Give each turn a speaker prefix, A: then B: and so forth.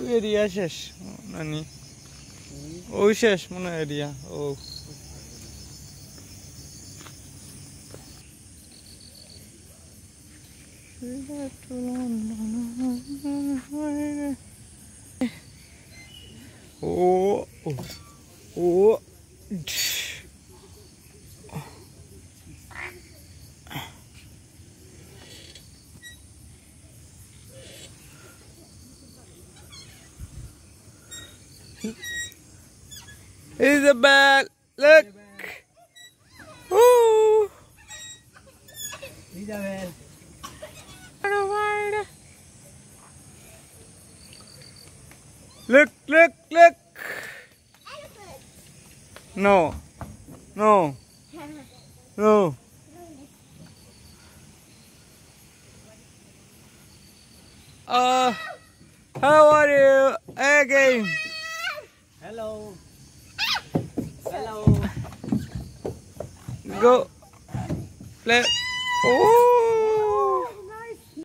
A: Area শেষ নানি ওই শেষ মনে এরিয়া ও ও ও Isabel, look. Ooh.
B: Isabel.
A: Look, look, look. No, no, no. How are you again?
B: Hello. Hello.
A: Go. Play. Oh.